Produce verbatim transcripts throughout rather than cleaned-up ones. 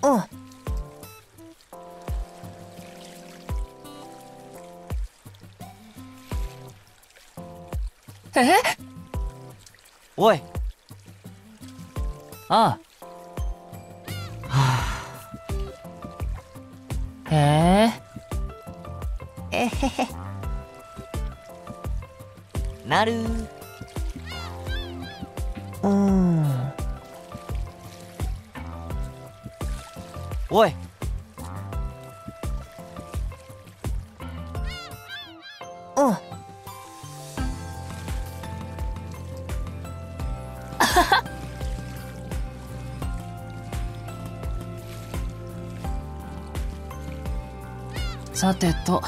うん。え？ おい。 ああ。はあ。へえ。えへへ。 なる。 うん。 おい。 うん。さてと。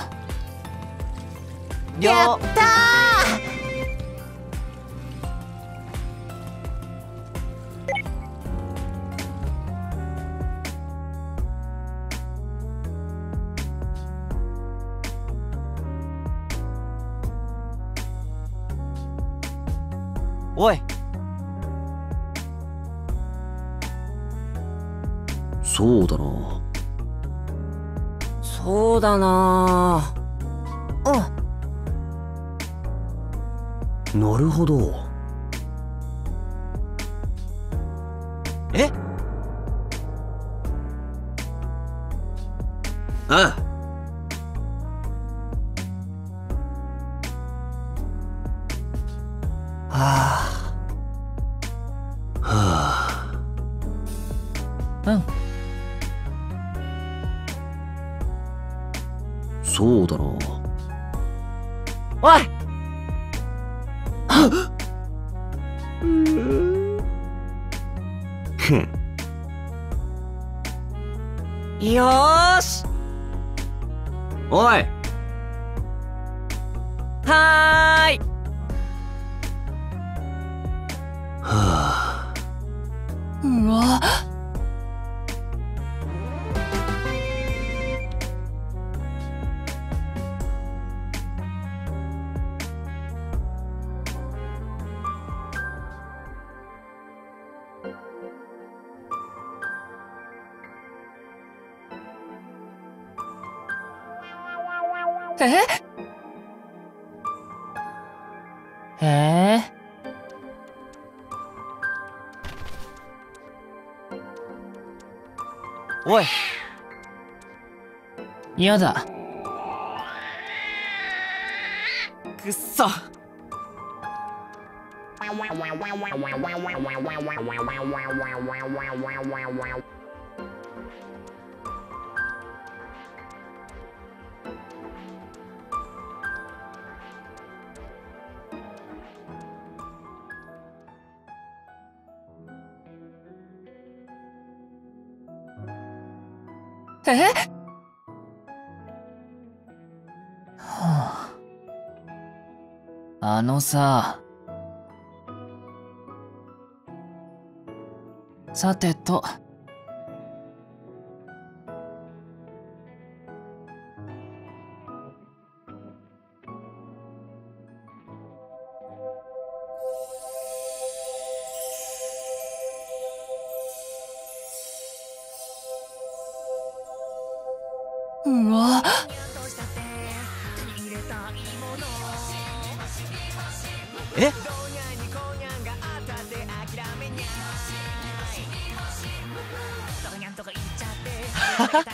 やったー。おい。 そうだな。 そうだな。 うん。なるほど。 え？ ああ。 はあ。 はあ。 うん。 そうだな。 おい。 ふん。 よーし。 おい。 はーい。 はあ。 うわ。え？へえ。 おい。 嫌だ。 くっそ。 え？はあ。あのさ。さてと。うわ。 え？はは。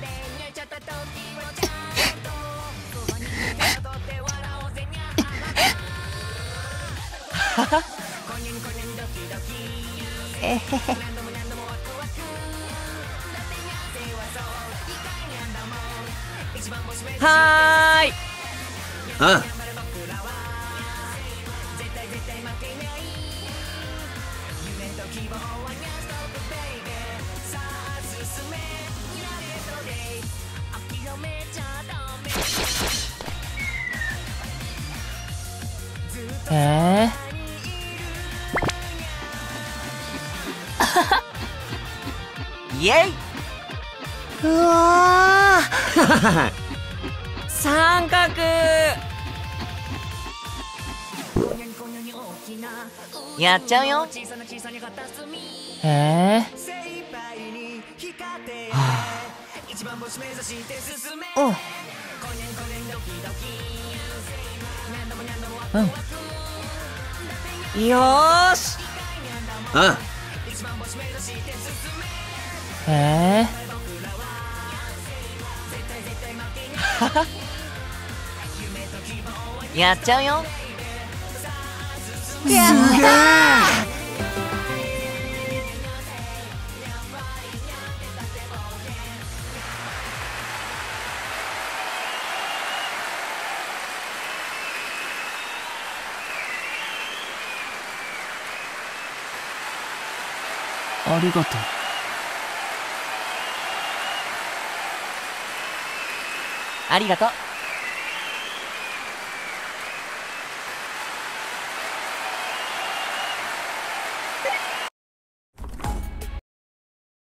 はは。 えへへ。 はーい。 ああ。 へえ。 イエイ。 うわは三角。やっちゃうよ。 へえ。 おう。うん。 よーし。 あへえ。 やっちゃうよ。 すげえ。 ありがとう。 ありがとう。